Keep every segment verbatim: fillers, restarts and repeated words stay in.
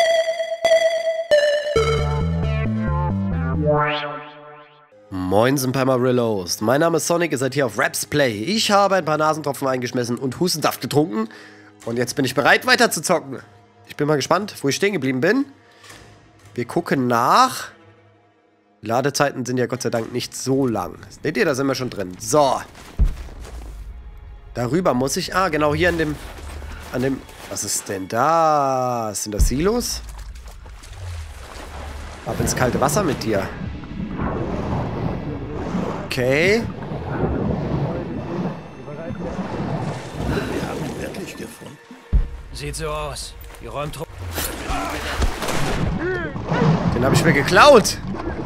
Moinsen Pamarillos, mein Name ist Sonic, ihr seid hier auf Raps Play. Ich habe ein paar Nasentropfen eingeschmissen und Hustensaft getrunken. Und jetzt bin ich bereit, weiter zu zocken. Ich bin mal gespannt, wo ich stehen geblieben bin. Wir gucken nach. Die Ladezeiten sind ja Gott sei Dank nicht so lang. Seht ihr, da sind wir schon drin. So. Darüber muss ich... Ah, genau hier an dem... An dem... Was ist denn das? Sind das Silos? Ab ins kalte Wasser mit dir. Okay. Wir haben ihn wirklich gefunden. Sieht so aus. Die Räumtruppe. Den habe ich mir geklaut.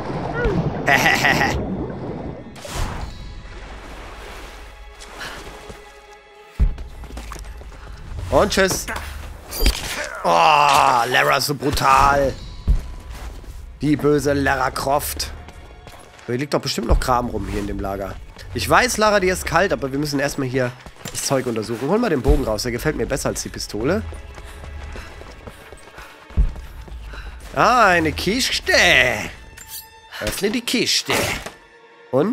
Und tschüss. Oh, Lara ist so brutal. Die böse Lara Croft. Hier liegt doch bestimmt noch Kram rum hier in dem Lager. Ich weiß, Lara, dir ist kalt, aber wir müssen erstmal hier das Zeug untersuchen. Hol mal den Bogen raus, der gefällt mir besser als die Pistole. Ah, eine Kiste. Öffne die Kiste. Und?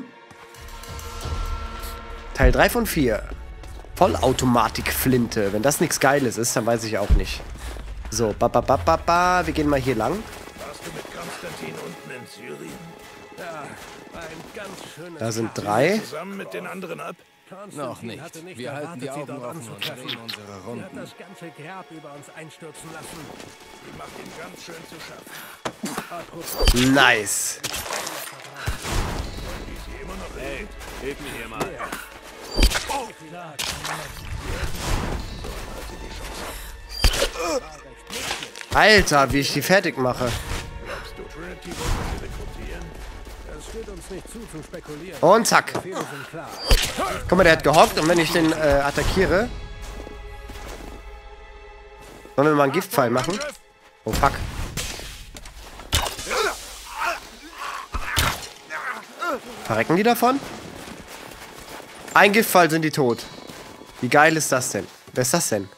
Teil drei von vier. Vollautomatik-Flinte. Wenn das nichts Geiles ist, dann weiß ich auch nicht. So, ba, ba, ba, ba, ba. Wir gehen mal hier lang. Warst du mit Konstantin unten in Syrien? Ja, ein ganz schönes Da sind drei. Zusammen mit den anderen ab? Noch nicht. Wir halten die Augen offen und drehen unsere Er hat Runden. das ganze Grab über uns einstürzen lassen. Die macht ihn ganz schön zu schaffen. Nice. Hey, hilf mir hier mal. Alter, wie ich die fertig mache. Glaubst du, Trinity wollte sie rekrutieren? Es steht uns nicht zu, zu spekulieren. Und zack. Befehle sind klar. Guck mal, der hat gehockt und wenn ich den äh, attackiere... Sollen wir mal einen Giftpfeil machen? Oh, fuck. Verrecken die davon? Ein Giftpfeil sind die tot. Wie geil ist das denn? Wer ist das denn?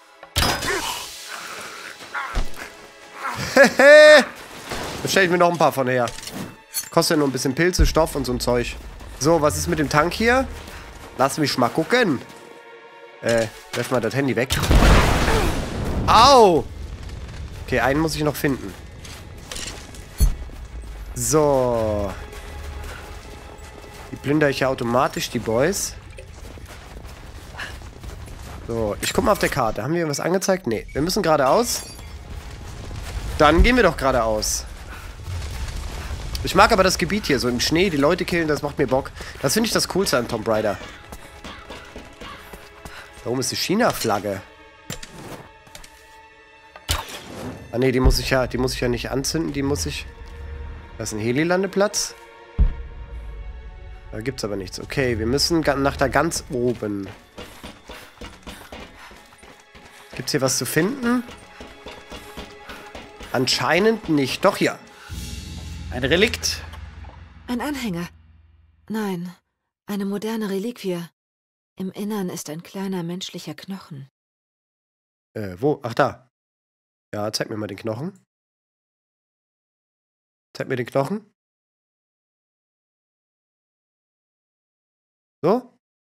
Da stelle ich mir noch ein paar von her. Kostet ja nur ein bisschen Pilze, Stoff und so ein Zeug. So, was ist mit dem Tank hier? Lass mich mal gucken. Äh, werf mal das Handy weg. Au! Okay, einen muss ich noch finden. So. Die plündere ich ja automatisch, die Boys. So, ich guck mal auf der Karte. Haben wir irgendwas angezeigt? Nee, wir müssen geradeaus. Dann gehen wir doch geradeaus. Ich mag aber das Gebiet hier, so im Schnee, die Leute killen, das macht mir Bock. Das finde ich das Coolste an Tomb Raider. Da oben ist die China-Flagge. Ah ne, die muss ich ja, die muss ich ja nicht anzünden, die muss ich... Das ist ein Heli-Landeplatz. Da gibt's aber nichts. Okay, wir müssen nach da ganz oben. Gibt's hier was zu finden? Anscheinend nicht. Doch, hier. Ein Relikt. Ein Anhänger. Nein, eine moderne Reliquie. Im Innern ist ein kleiner menschlicher Knochen. Äh, wo? Ach, da. Ja, zeig mir mal den Knochen. Zeig mir den Knochen. So?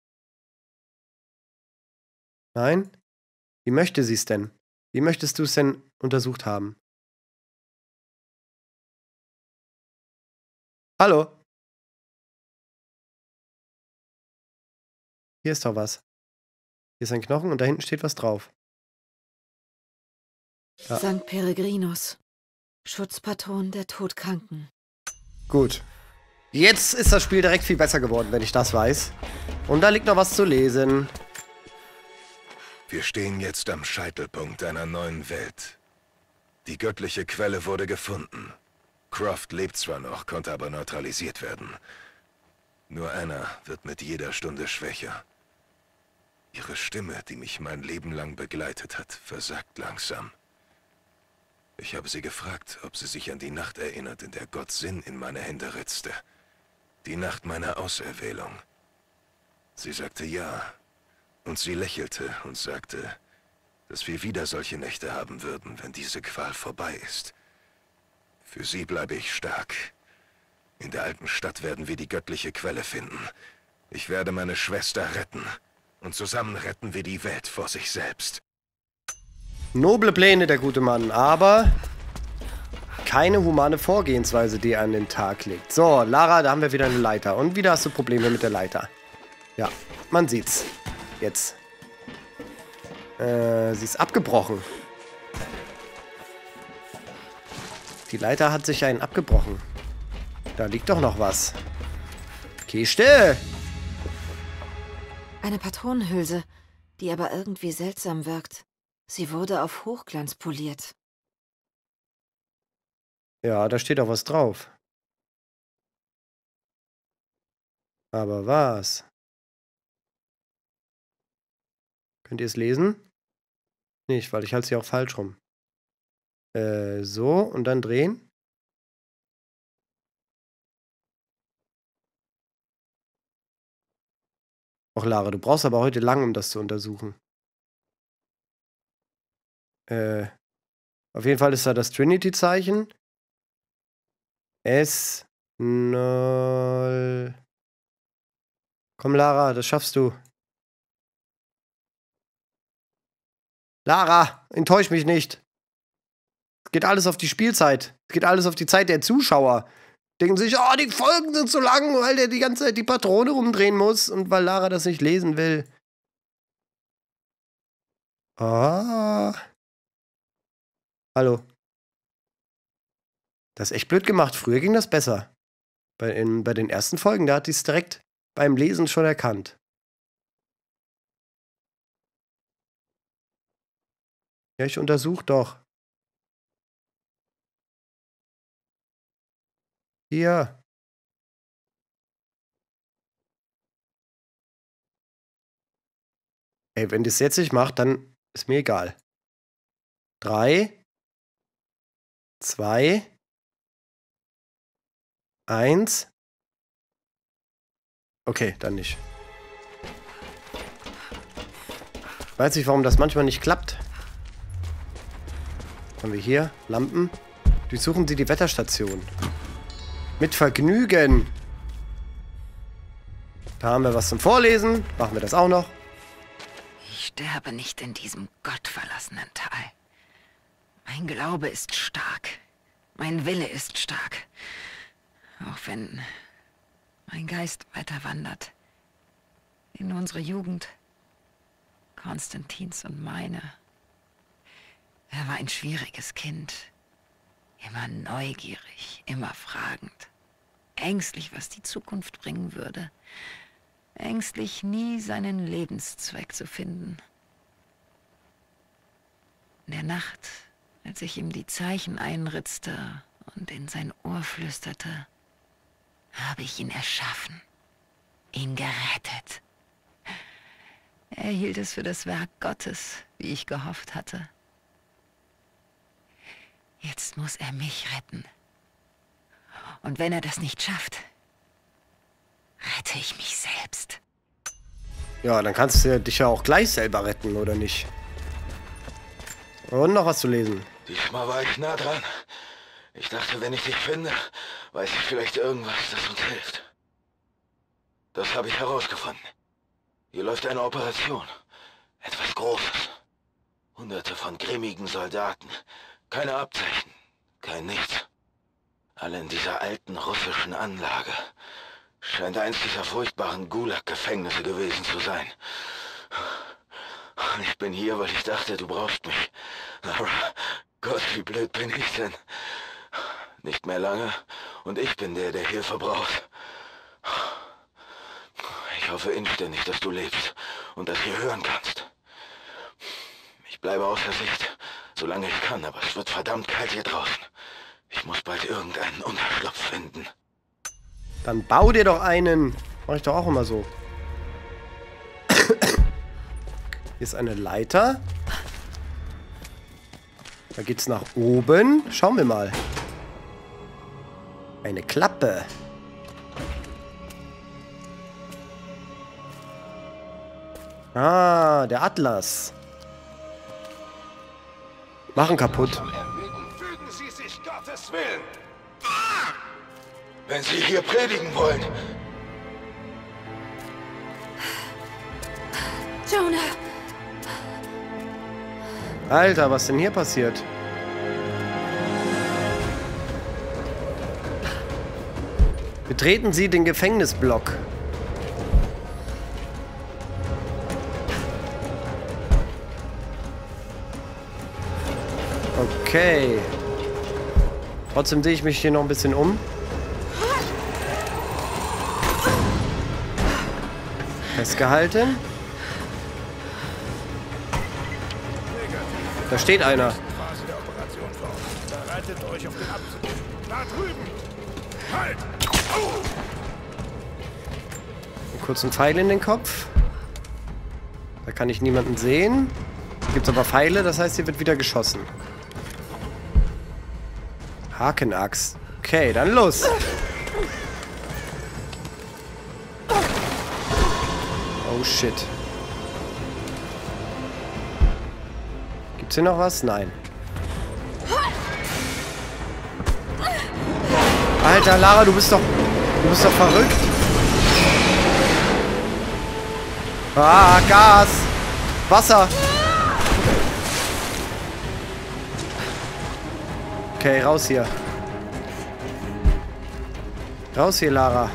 Nein? Wie möchte sie es denn? Wie möchtest du es denn untersucht haben? Hallo? Hier ist doch was. Hier ist ein Knochen und da hinten steht was drauf. Ja. Sankt Peregrinus, Schutzpatron der Todkranken. Gut. Jetzt ist das Spiel direkt viel besser geworden, wenn ich das weiß. Und da liegt noch was zu lesen. Wir stehen jetzt am Scheitelpunkt einer neuen Welt. Die göttliche Quelle wurde gefunden. Croft lebt zwar noch, konnte aber neutralisiert werden. Nur Anna wird mit jeder Stunde schwächer. Ihre Stimme, die mich mein Leben lang begleitet hat, versagt langsam. Ich habe sie gefragt, ob sie sich an die Nacht erinnert, in der Gott Sinn in meine Hände ritzte. Die Nacht meiner Auserwählung. Sie sagte ja. Und sie lächelte und sagte, dass wir wieder solche Nächte haben würden, wenn diese Qual vorbei ist. Für sie bleibe ich stark. In der alten Stadt werden wir die göttliche Quelle finden. Ich werde meine Schwester retten. Und zusammen retten wir die Welt vor sich selbst. Noble Pläne, der gute Mann, aber keine humane Vorgehensweise, die er an den Tag legt. So, Lara, da haben wir wieder eine Leiter. Und wieder hast du Probleme mit der Leiter. Ja, man sieht's. Jetzt. Äh, sie ist abgebrochen. Die Leiter hat sich einen abgebrochen. Da liegt doch noch was. Geh still! Eine Patronenhülse, die aber irgendwie seltsam wirkt. Sie wurde auf Hochglanz poliert. Ja, da steht auch was drauf. Aber was? Könnt ihr es lesen? Nicht, weil ich halte sie auch falsch rum. Äh, so und dann drehen. Och, Lara, du brauchst aber heute lang, um das zu untersuchen. Äh, auf jeden Fall ist da das Trinity-Zeichen. S, null. Komm, Lara, das schaffst du. Lara, enttäusch mich nicht. Es geht alles auf die Spielzeit. Es geht alles auf die Zeit der Zuschauer. Denken sich, oh, die Folgen sind so lang, weil der die ganze Zeit die Patrone rumdrehen muss und weil Lara das nicht lesen will. Ah. Hallo. Das ist echt blöd gemacht. Früher ging das besser. Bei, in, bei den ersten Folgen, da hat die es direkt beim Lesen schon erkannt. Ja, ich untersuche doch. Hier. Ey, wenn das jetzt nicht macht, dann ist mir egal. Drei. Zwei. Eins. Okay, dann nicht. Ich weiß nicht, warum das manchmal nicht klappt. Haben wir hier Lampen. Durchsuchen Sie die Wetterstation. Mit Vergnügen. Da haben wir was zum Vorlesen. Machen wir das auch noch. Ich sterbe nicht in diesem gottverlassenen Tal. Mein Glaube ist stark. Mein Wille ist stark. Auch wenn mein Geist weiter wandert. In unsere Jugend. Konstantins und meine. Er war ein schwieriges Kind. Immer neugierig, immer fragend. Ängstlich, was die Zukunft bringen würde. Ängstlich, nie seinen Lebenszweck zu finden. In der Nacht, als ich ihm die Zeichen einritzte und in sein Ohr flüsterte, habe ich ihn erschaffen, ihn gerettet. Er hielt es für das Werk Gottes, wie ich gehofft hatte. Jetzt muss er mich retten. Und wenn er das nicht schafft, rette ich mich selbst. Ja, dann kannst du dich ja auch gleich selber retten, oder nicht? Und noch was zu lesen. Diesmal war ich nah dran. Ich dachte, wenn ich dich finde, weiß ich vielleicht irgendwas, das uns hilft. Das habe ich herausgefunden. Hier läuft eine Operation. Etwas Großes. Hunderte von grimmigen Soldaten. Keine Abzeichen. Kein Nichts. Alle in dieser alten russischen Anlage. Scheint eins dieser furchtbaren Gulag-Gefängnisse gewesen zu sein. Ich bin hier, weil ich dachte, du brauchst mich. Lara, Gott, wie blöd bin ich denn? Nicht mehr lange und ich bin der, der Hilfe braucht. Ich hoffe inständig, dass du lebst und das hier hören kannst. Ich bleibe außer Sicht, solange ich kann, aber es wird verdammt kalt hier draußen. Ich muss bald irgendeinen Unterschlupf finden. Dann bau dir doch einen. Mach ich doch auch immer so. Hier ist eine Leiter. Da geht's nach oben. Schauen wir mal. Eine Klappe. Ah, der Atlas. Machen kaputt. Fügen Sie sich Gottes Willen. Wenn Sie hier predigen wollen. Jonah! Alter, was denn hier passiert? Betreten Sie den Gefängnisblock. Okay. Trotzdem sehe ich mich hier noch ein bisschen um. Festgehalten. Da steht einer. Phase der Operation vor. Bereitet euch auf den Abzug. Da drüben! Halt! Einen kurzen Pfeil in den Kopf. Da kann ich niemanden sehen. Gibt aber Pfeile, das heißt, hier wird wieder geschossen. Hakenaxt. Okay, dann los. Oh shit. Gibt's hier noch was? Nein. Alter, Lara, du bist doch... Du bist doch verrückt. Ah, Gas. Wasser. Okay, raus hier. Raus hier, Lara.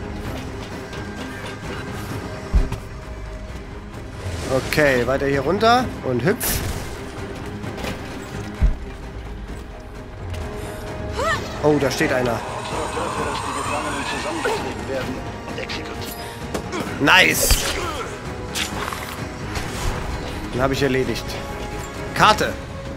Okay, weiter hier runter und hüpf. Oh, da steht einer. Nice! Den habe ich erledigt. Karte!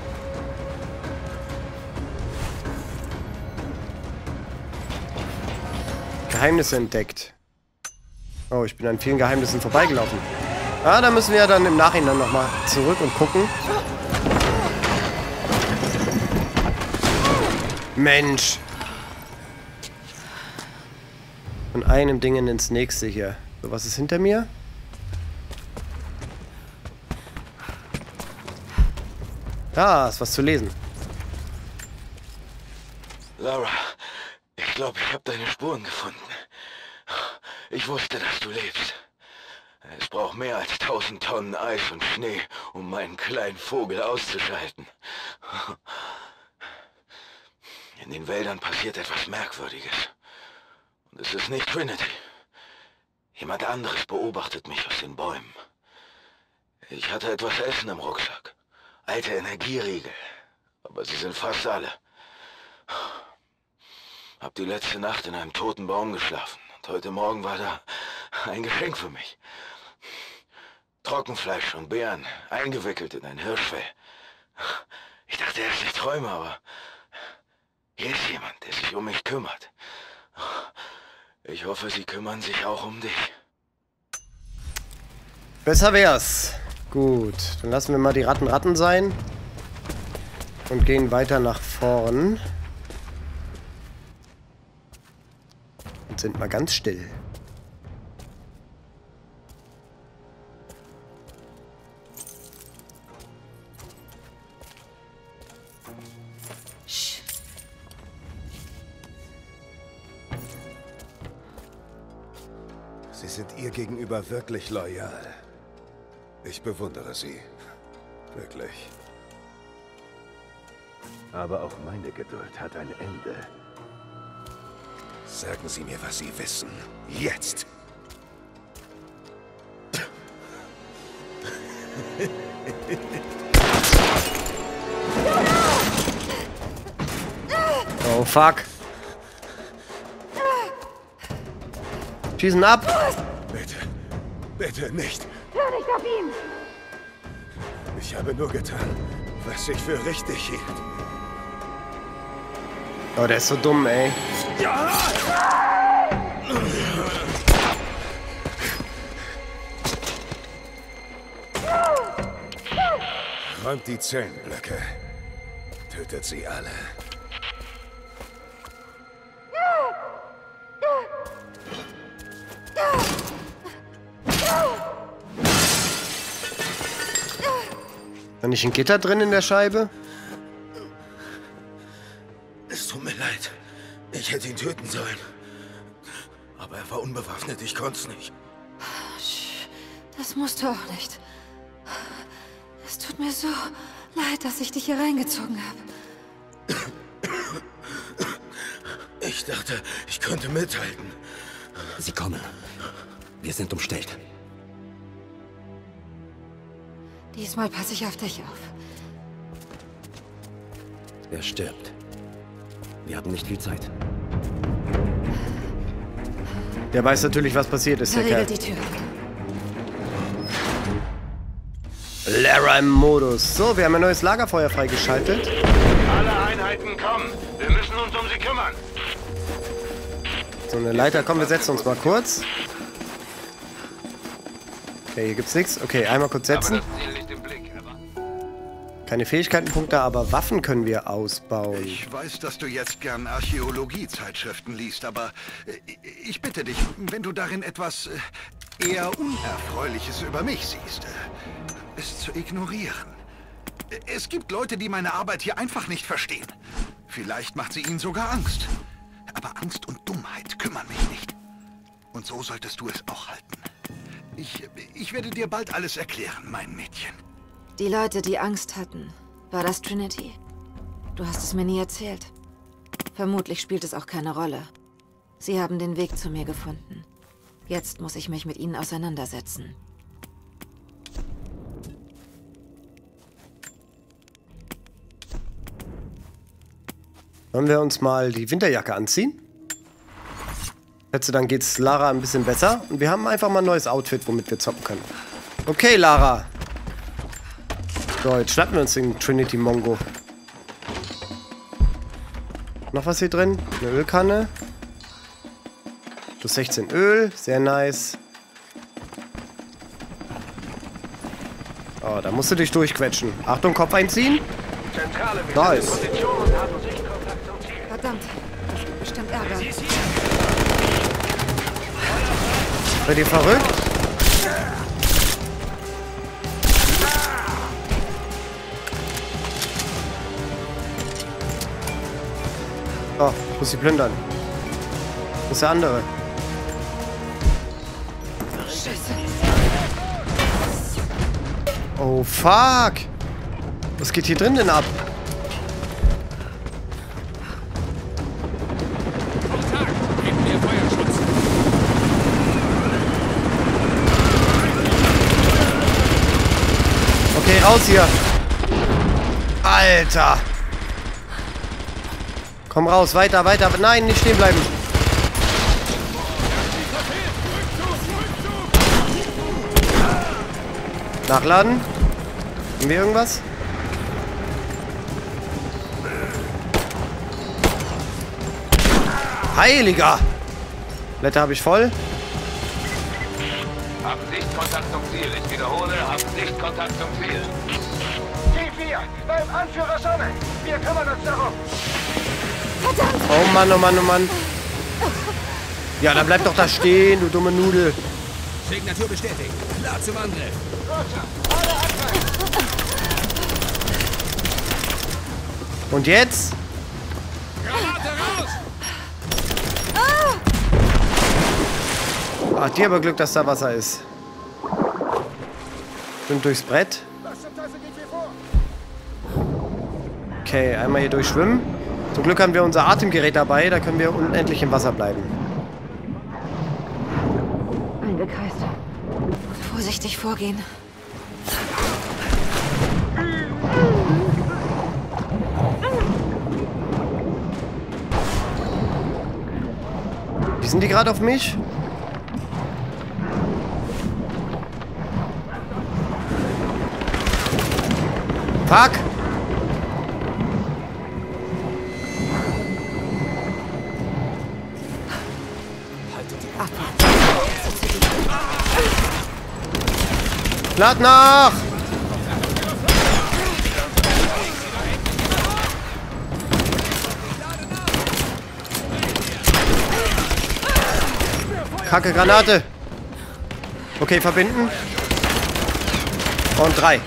Geheimnisse entdeckt. Oh, ich bin an vielen Geheimnissen vorbeigelaufen. Ah, da müssen wir ja dann im Nachhinein nochmal zurück und gucken. Mensch! Von einem Ding ins nächste hier. So, was ist hinter mir? Da ist was zu lesen. Lara, ich glaube, ich habe deine Spuren gefunden. Ich wusste, dass du lebst. Es braucht mehr als tausend Tonnen Eis und Schnee, um meinen kleinen Vogel auszuschalten. In den Wäldern passiert etwas Merkwürdiges. Und es ist nicht Trinity. Jemand anderes beobachtet mich aus den Bäumen. Ich hatte etwas Essen im Rucksack. Alte Energieriegel. Aber sie sind fast alle. Hab die letzte Nacht in einem toten Baum geschlafen. Und heute Morgen war da ein Geschenk für mich. Trockenfleisch und Beeren, eingewickelt in ein Hirschfell. Ich dachte erst, ich träume, aber hier ist jemand, der sich um mich kümmert. Ich hoffe, sie kümmern sich auch um dich. Besser wär's. Gut, dann lassen wir mal die Ratten Ratten sein. Und gehen weiter nach vorn. Und sind mal ganz still. Sie sind ihr gegenüber wirklich loyal. Ich bewundere sie. Wirklich. Aber auch meine Geduld hat ein Ende. Sagen Sie mir, was Sie wissen. Jetzt! Oh, fuck. Schießen ab! Bitte, bitte nicht. Hör nicht auf ihn! Ich habe nur getan, was ich für richtig hielt. Oh, der ist so dumm, ey. Räumt die Zellenblöcke. Tötet sie alle. War nicht ein Gitter drin in der Scheibe? Es tut mir leid. Ich hätte ihn töten sollen. Aber er war unbewaffnet, ich konnte es nicht. Das musst du auch nicht. Es tut mir so leid, dass ich dich hier reingezogen habe. Ich dachte, ich könnte mithalten. Sie kommen. Wir sind umstellt. Diesmal passe ich auf dich auf. Er stirbt. Wir haben nicht viel Zeit. Der weiß natürlich, was passiert ist, der Kerl. Verriegelt die Tür. Lara im Modus. So, wir haben ein neues Lagerfeuer freigeschaltet. Alle Einheiten kommen. Wir müssen uns um sie kümmern. So, eine Leiter. Komm, wir setzen uns mal kurz. Okay, hier gibt's nichts. Okay, einmal kurz setzen. Aber das Ziel liegt im Blick, aber Keine Fähigkeitenpunkte, aber Waffen können wir ausbauen. Ich weiß, dass du jetzt gern Archäologie-Zeitschriften liest, aber äh, ich bitte dich, wenn du darin etwas äh, eher Unerfreuliches über mich siehst, äh, es zu ignorieren. Es gibt Leute, die meine Arbeit hier einfach nicht verstehen. Vielleicht macht sie ihnen sogar Angst. Aber Angst und Dummheit kümmern mich nicht. Und so solltest du es auch halten. Ich, ich werde dir bald alles erklären, mein Mädchen. Die Leute, die Angst hatten, war das Trinity? Du hast es mir nie erzählt. Vermutlich spielt es auch keine Rolle. Sie haben den Weg zu mir gefunden. Jetzt muss ich mich mit ihnen auseinandersetzen. Wollen wir uns mal die Winterjacke anziehen? Schätze, dann geht's Lara ein bisschen besser. Und wir haben einfach mal ein neues Outfit, womit wir zocken können. Okay, Lara. So, jetzt schnappen wir uns den Trinity Mongo. Noch was hier drin? Eine Ölkanne. Plus sechzehn Öl. Sehr nice. Oh, da musst du dich durchquetschen. Achtung, Kopf einziehen. Zentrale, wir Nice. sind in Position und haben Sichtkontakt zum Ziel. Verdammt, das gibt bestimmt Ärger. Sie ist hier. Seid ihr verrückt? Oh, ich muss sie plündern. Wo ist der andere? Oh, fuck! Was geht hier drin denn ab? Okay, raus hier! Alter! Komm raus, weiter, weiter. Nein, nicht stehen bleiben. Nachladen. Haben wir irgendwas? Heiliger! Blätter habe ich voll. Haben Sichtkontakt zum Ziel. Ich wiederhole, haben Sichtkontakt zum Ziel. T vier, beim Anführer Sonne. Wir kümmern uns darum. Verdammt! Oh Mann, oh Mann, oh Mann. Ja, dann bleib doch da stehen, du dumme Nudel. Signatur bestätigt. Klar zum Angriff. Und jetzt? Ach, die aber Glück, dass da Wasser ist. Schwimmt durchs Brett. Okay, einmal hier durchschwimmen. Zum Glück haben wir unser Atemgerät dabei, da können wir unendlich im Wasser bleiben. Eingekreist. Vorsichtig vorgehen. Wie sind die gerade auf mich? Fuck! Lad nach! Kacke, Granate! Okay, verbinden. Und drei.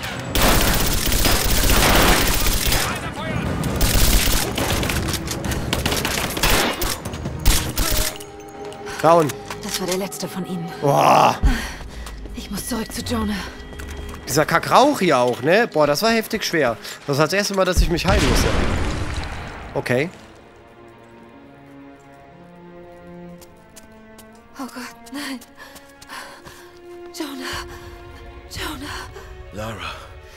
Down. Das war der letzte von ihnen. Boah. Ich muss zurück zu Jonah. Dieser Kackrauch hier auch, ne? Boah, das war heftig schwer. Das war das erste Mal, dass ich mich heilen musste. Okay. Oh Gott, nein. Jonah. Jonah. Lara.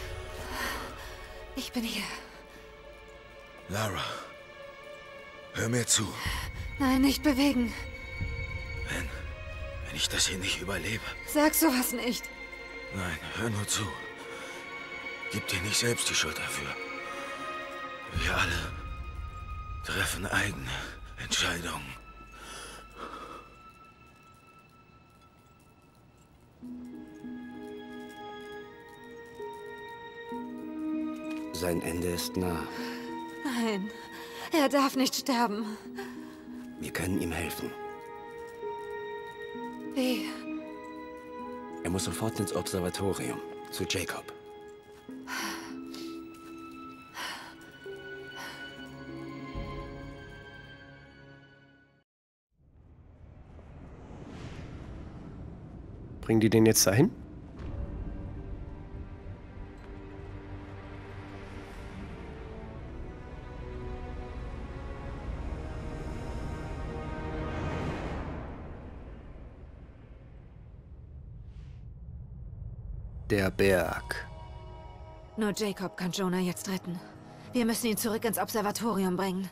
Ich bin hier. Lara. Hör mir zu. Nein, nicht bewegen. Wenn, wenn ich das hier nicht überlebe. Sag sowas nicht. Nein, hör nur zu. Gib dir nicht selbst die Schuld dafür. Wir alle treffen eigene Entscheidungen. Sein Ende ist nah. Nein, er darf nicht sterben. Wir können ihm helfen. Wie? Er muss sofort ins Observatorium, zu Jacob. Bringen die den jetzt dahin? Der Berg. Nur Jacob kann Jonah jetzt retten. Wir müssen ihn zurück ins Observatorium bringen.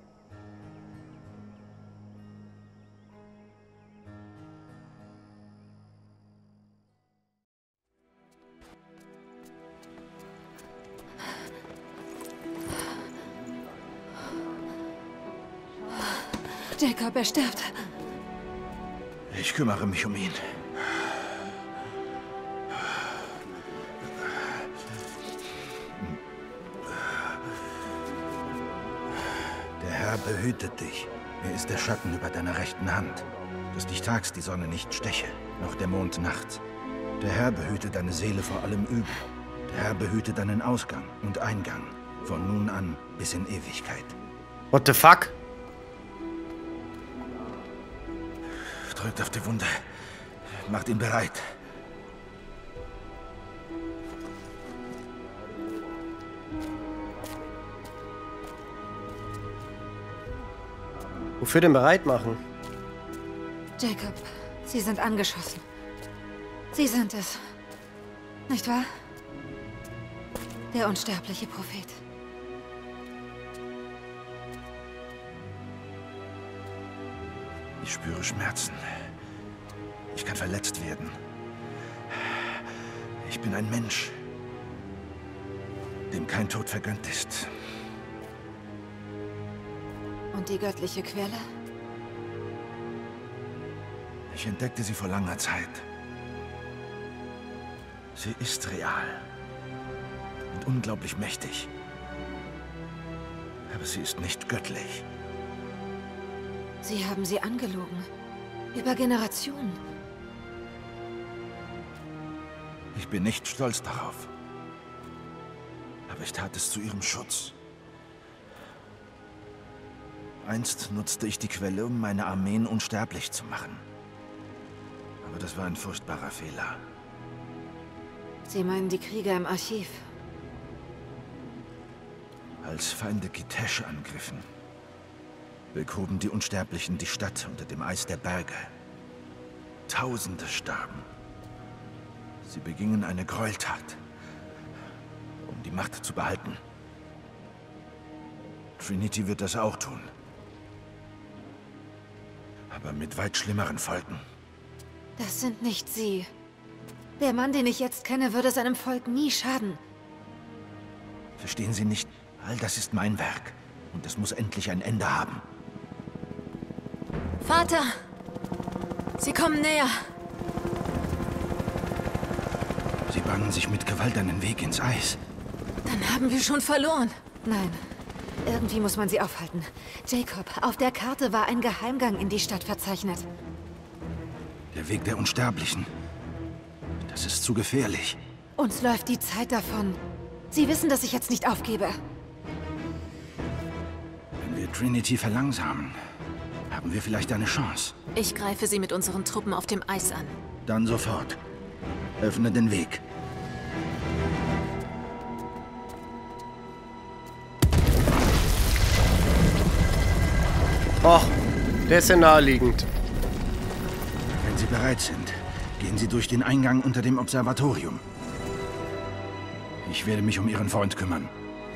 Jacob, er stirbt. Ich kümmere mich um ihn. Der Herr behütet dich. Er ist der Schatten über deiner rechten Hand, dass dich tags die Sonne nicht steche, noch der Mond nachts. Der Herr behüte deine Seele vor allem Übel. Der Herr behüte deinen Ausgang und Eingang, von nun an bis in Ewigkeit. What the fuck? Drückt auf die Wunde. Macht ihn bereit. Wofür denn bereit machen? Jacob, Sie sind angeschossen. Sie sind es. Nicht wahr? Der unsterbliche Prophet. Ich spüre Schmerzen. Ich kann verletzt werden. Ich bin ein Mensch, dem kein Tod vergönnt ist. Und die göttliche Quelle? Ich entdeckte sie vor langer Zeit. Sie ist real und unglaublich mächtig. Aber sie ist nicht göttlich. Sie haben sie angelogen. Über Generationen. Ich bin nicht stolz darauf. Aber ich tat es zu ihrem Schutz. Einst nutzte ich die Quelle, um meine Armeen unsterblich zu machen. Aber das war ein furchtbarer Fehler. Sie meinen die Krieger im Archiv? Als Feinde Kitesh angriffen, begruben die Unsterblichen die Stadt unter dem Eis der Berge. Tausende starben. Sie begingen eine Gräueltat, um die Macht zu behalten. Trinity wird das auch tun. Aber mit weit schlimmeren Folgen. Das sind nicht Sie. Der Mann, den ich jetzt kenne, würde seinem Volk nie schaden. Verstehen Sie nicht? All das ist mein Werk. Und es muss endlich ein Ende haben. Vater! Sie kommen näher. Sie bahnen sich mit Gewalt einen Weg ins Eis. Dann haben wir schon verloren. Nein. Irgendwie muss man sie aufhalten. Jacob, auf der Karte war ein Geheimgang in die Stadt verzeichnet. Der Weg der Unsterblichen. Das ist zu gefährlich. Uns läuft die Zeit davon. Sie wissen, dass ich jetzt nicht aufgebe. Wenn wir Trinity verlangsamen, haben wir vielleicht eine Chance. Ich greife sie mit unseren Truppen auf dem Eis an. Dann sofort. Öffne den Weg. Och, der ist ja naheliegend. Wenn Sie bereit sind, gehen Sie durch den Eingang unter dem Observatorium. Ich werde mich um Ihren Freund kümmern.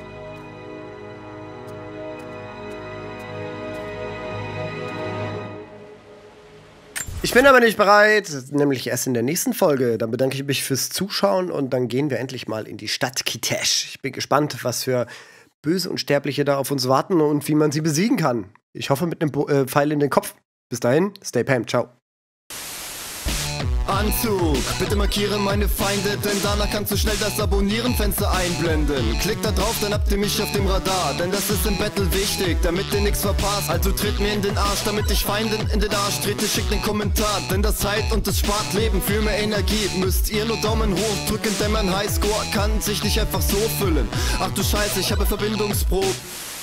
Ich bin aber nicht bereit, nämlich erst in der nächsten Folge. Dann bedanke ich mich fürs Zuschauen und dann gehen wir endlich mal in die Stadt Kitesh. Ich bin gespannt, was für böse Unsterbliche da auf uns warten und wie man sie besiegen kann. Ich hoffe mit einem Bo äh, Pfeil in den Kopf. Bis dahin, stay Pam, ciao. Anzug, bitte markiere meine Feinde, denn danach kannst du schnell das Abonnieren-Fenster einblenden. Klick da drauf, dann habt ihr mich auf dem Radar, denn das ist im Battle wichtig, damit ihr nichts verpasst. Also tritt mir in den Arsch, damit ich Feinden in den Arsch trete, schickt den Kommentar, denn das heilt und es spart Leben. Für mehr Energie müsst ihr nur Daumen hoch drücken, denn mein Highscore kann sich nicht einfach so füllen. Ach du Scheiße, ich habe Verbindungsprobe.